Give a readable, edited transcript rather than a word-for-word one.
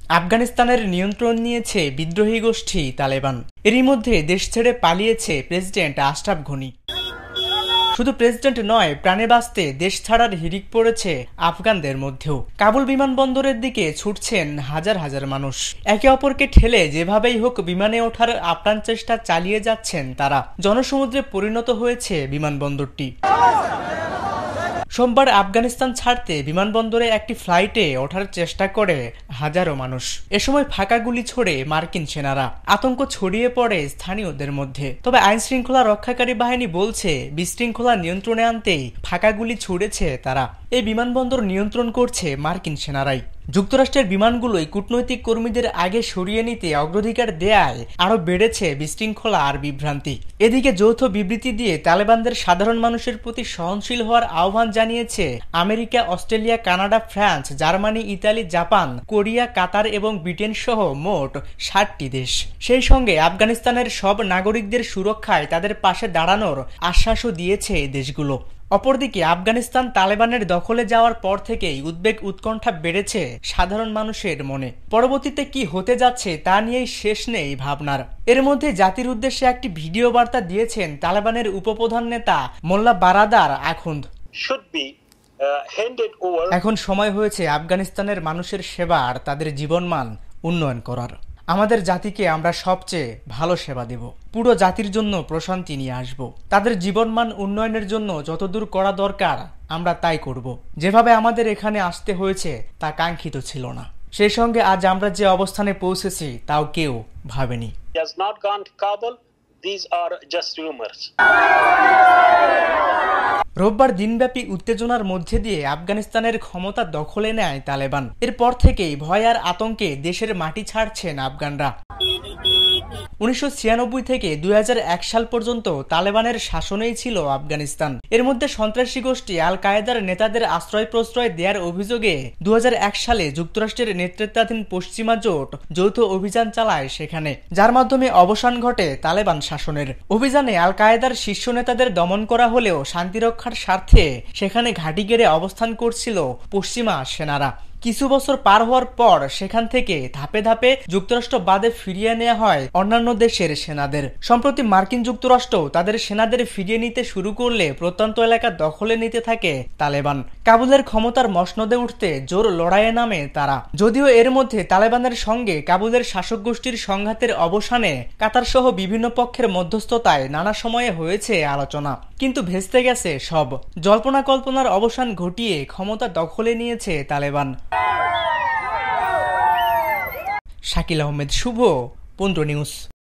আফগানিস্তানের নিয়ন্ত্রণ নিয়েছে বিদ্রোহী গোষ্ঠী তালেবান। এরই মধ্যে দেশ ছেড়ে পালিয়েছে প্রেসিডেন্ট আশরাফ ঘনি। শুধু প্রেসিডেন্ট নয়, প্রাণে বাঁচতে দেশ ছাড়ার হিড়িক পড়েছে আফগানদের মধ্যেও। কাবুল বিমানবন্দরের দিকে ছুটছেন হাজার হাজার মানুষ। একে অপরকে ঠেলে যেভাবেই হোক বিমানে ওঠার আপ্রাণ চেষ্টা চালিয়ে যাচ্ছেন তারা। জনসমুদ্রে পরিণত হয়েছে বিমানবন্দরটি। সোমবার আফগানিস্তান ছাড়তে বিমানবন্দরে একটি ফ্লাইটে ওঠার চেষ্টা করে হাজারো মানুষ। এ সময় ফাঁকা গুলি ছোড়ে মার্কিন সেনারা। আতঙ্ক ছড়িয়ে পড়ে স্থানীয়দের মধ্যে। তবে আইন শৃঙ্খলা রক্ষাকারী বাহিনী বলছে বিশৃঙ্খলা নিয়ন্ত্রণে আনতেই ফাঁকা গুলি ছুড়েছে তারা। এই বিমানবন্দর নিয়ন্ত্রণ করছে মার্কিন সেনারাই। যুক্তরাষ্ট্রের বিমানগুলোই কূটনৈতিক কর্মীদের আগে সরিয়ে নিতে অগ্রাধিকার দেয়ায় আরও বেড়েছে বিশৃঙ্খলা আর বিভ্রান্তি। এদিকে যৌথ বিবৃতি দিয়ে তালেবানদের সাধারণ মানুষের প্রতি সহনশীল হওয়ার আহ্বান জানিয়েছে America, Australia, Canada, France, Germany, Italy, Japan, Korea, Qatar এবং ব্রিটেন সহ মোট 60টি দেশ। সেই সঙ্গে আফগানিস্তানের সব নাগরিকদের সুরক্ষায় তাদের পাশে দাঁড়ানোর আশ্বাসও দিয়েছে এই দেশগুলো। অপরদিকে আফগানিস্তান তালেবানের দখলে যাওয়ার পর থেকেই উদ্বেগ উৎকণ্ঠা বেড়েছে সাধারণ মানুষের মনে। পরবর্তীতে কি হতে যাচ্ছে তা নিয়েই শেষ নেই ভাবনার। এর মধ্যে জাতির উদ্দেশ্যে একটি ভিডিও বার্তা দিয়েছেন তালেবানের উপপ্রধান নেতা মোল্লা বারাদার আখুন্দ। এখন সময় হয়েছে আফগানিস্তানের মানুষের সেবা আর তাদের জীবনমান উন্নয়ন করার। আমাদের জাতিকে আমরা সবচেয়ে ভালো সেবা দেব, পুরো জাতির জন্য প্রশান্তি নিয়ে আসব। তাদের জীবনমান উন্নয়নের জন্য যতদূর করা দরকার আমরা তাই করব। যেভাবে আমাদের এখানে আসতে হয়েছে তা কাঙ্ক্ষিত ছিল না। সেই সঙ্গে আজ আমরা যে অবস্থানে পৌঁছেছি তাও কেউ ভাবেনি। রোববার দিনব্যাপী উত্তেজনার মধ্যে দিয়ে আফগানিস্তানের ক্ষমতা দখলে নেয় তালেবান। এরপর থেকেই ভয় আর আতঙ্কে দেশের মাটি ছাড়ছেন আফগানরা। 1996 থেকে 2001 সাল পর্যন্ত তালেবানের শাসনেই ছিল আফগানিস্তান। এর মধ্যে সন্ত্রাসী গোষ্ঠী আল কায়েদার নেতাদের আশ্রয় প্রশ্রয় দেওয়ার অভিযোগে 2001 সালে যুক্তরাষ্ট্রের নেতৃত্বাধীন পশ্চিমা জোট যৌথ অভিযান চালায় সেখানে, যার মাধ্যমে অবসান ঘটে তালেবান শাসনের। অভিযানে আল কায়েদার শীর্ষ নেতাদের দমন করা হলেও শান্তিরক্ষার স্বার্থে সেখানে ঘাঁটি গেড়ে অবস্থান করছিল পশ্চিমা সেনারা। কিছু বছর পার হওয়ার পর সেখান থেকে ধাপে ধাপে যুক্তরাষ্ট্র বাদে ফিরিয়ে নেওয়া হয় অন্যান্য দেশের সেনাদের। সম্প্রতি মার্কিন যুক্তরাষ্ট্র তাদের সেনাদের ফিরিয়ে নিতে শুরু করলে প্রত্যন্ত এলাকা দখলে নিতে থাকে তালেবান। কাবুলের ক্ষমতার মসনদে উঠতে জোর লড়াইয়ে নামে তারা। যদিও এর মধ্যে তালেবানের সঙ্গে কাবুলের শাসক গোষ্ঠীর সংঘাতের অবসানে কাতার সহ বিভিন্ন পক্ষের মধ্যস্থতায় নানা সময়ে হয়েছে আলোচনা, কিন্তু ভেস্তে গেছে সব। জল্পনা কল্পনার অবসান ঘটিয়ে ক্ষমতা দখলে নিয়েছে তালেবান। শাকিল আহমেদ শুভ, 15 নিউজ।